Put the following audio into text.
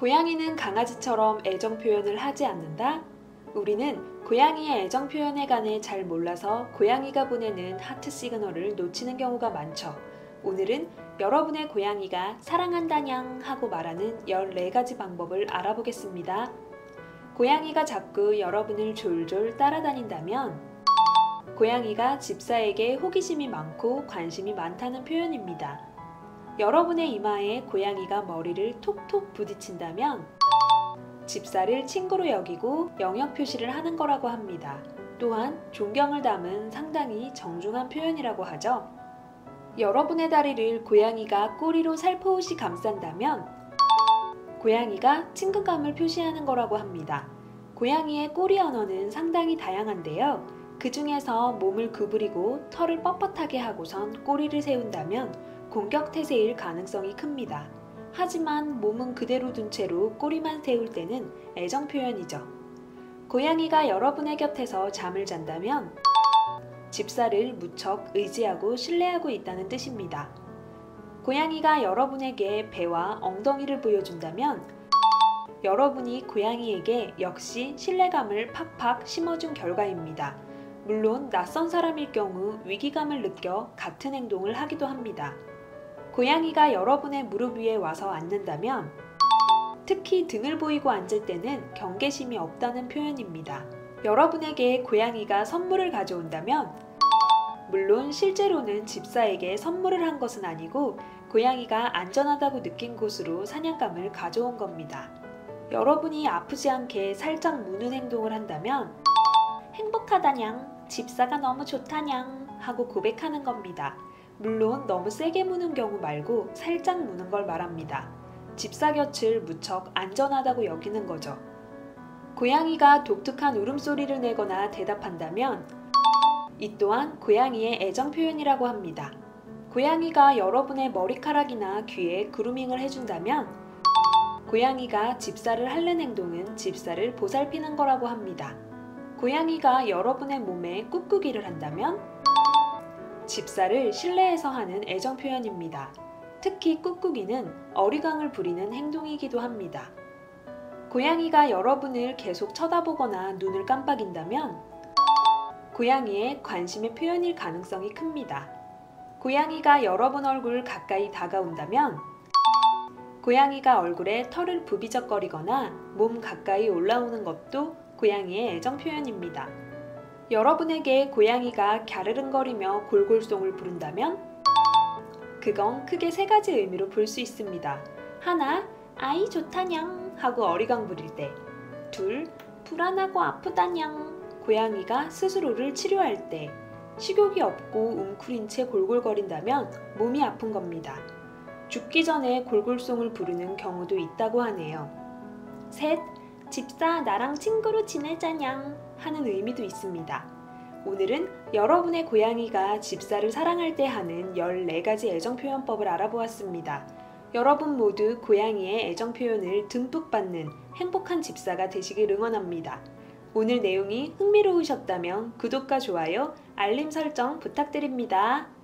고양이는 강아지처럼 애정 표현을 하지 않는다? 우리는 고양이의 애정 표현에 관해 잘 몰라서 고양이가 보내는 하트 시그널을 놓치는 경우가 많죠. 오늘은 여러분의 고양이가 사랑한다냥 하고 말하는 14가지 방법을 알아보겠습니다. 고양이가 자꾸 여러분을 졸졸 따라다닌다면 고양이가 집사에게 호기심이 많고 관심이 많다는 표현입니다. 여러분의 이마에 고양이가 머리를 톡톡 부딪힌다면 집사를 친구로 여기고 영역 표시를 하는 거라고 합니다. 또한 존경을 담은 상당히 정중한 표현이라고 하죠. 여러분의 다리를 고양이가 꼬리로 살포시 감싼다면 고양이가 친근감을 표시하는 거라고 합니다. 고양이의 꼬리 언어는 상당히 다양한데요. 그 중에서 몸을 구부리고 털을 뻣뻣하게 하고선 꼬리를 세운다면 공격 태세일 가능성이 큽니다. 하지만 몸은 그대로 둔 채로 꼬리만 세울 때는 애정 표현이죠. 고양이가 여러분의 곁에서 잠을 잔다면 집사를 무척 의지하고 신뢰하고 있다는 뜻입니다. 고양이가 여러분에게 배와 엉덩이를 보여준다면 여러분이 고양이에게 역시 신뢰감을 팍팍 심어준 결과입니다. 물론 낯선 사람일 경우 위기감을 느껴 같은 행동을 하기도 합니다. 고양이가 여러분의 무릎 위에 와서 앉는다면 특히 등을 보이고 앉을 때는 경계심이 없다는 표현입니다. 여러분에게 고양이가 선물을 가져온다면 물론 실제로는 집사에게 선물을 한 것은 아니고 고양이가 안전하다고 느낀 곳으로 사냥감을 가져온 겁니다. 여러분이 아프지 않게 살짝 무는 행동을 한다면 행복하다냥, 집사가 너무 좋다냥 하고 고백하는 겁니다. 물론 너무 세게 무는 경우 말고 살짝 무는 걸 말합니다. 집사 곁을 무척 안전하다고 여기는 거죠. 고양이가 독특한 울음소리를 내거나 대답한다면 이 또한 고양이의 애정 표현이라고 합니다. 고양이가 여러분의 머리카락이나 귀에 그루밍을 해준다면 고양이가 집사를 핥는 행동은 집사를 보살피는 거라고 합니다. 고양이가 여러분의 몸에 꾹꾹이를 한다면 집사를 신뢰해서 하는 애정 표현입니다. 특히 꾹꾹이는 어리광을 부리는 행동이기도 합니다. 고양이가 여러분을 계속 쳐다보거나 눈을 깜빡인다면 고양이의 관심의 표현일 가능성이 큽니다. 고양이가 여러분 얼굴 가까이 다가온다면 고양이가 얼굴에 털을 부비적거리거나 몸 가까이 올라오는 것도 고양이의 애정 표현입니다. 여러분에게 고양이가 갸르릉거리며 골골송을 부른다면 그건 크게 3가지 의미로 볼 수 있습니다. 하나, 아이 좋다냥 하고 어리광 부릴 때. 둘, 불안하고 아프다냥 고양이가 스스로를 치료할 때. 식욕이 없고 웅크린 채 골골거린다면 몸이 아픈 겁니다. 죽기 전에 골골송을 부르는 경우도 있다고 하네요. 셋, 집사 나랑 친구로 지내자냥 하는 의미도 있습니다. 오늘은 여러분의 고양이가 집사를 사랑할 때 하는 14가지 애정 표현법을 알아보았습니다. 여러분 모두 고양이의 애정 표현을 듬뿍 받는 행복한 집사가 되시길 응원합니다. 오늘 내용이 흥미로우셨다면 구독과 좋아요, 알림 설정 부탁드립니다.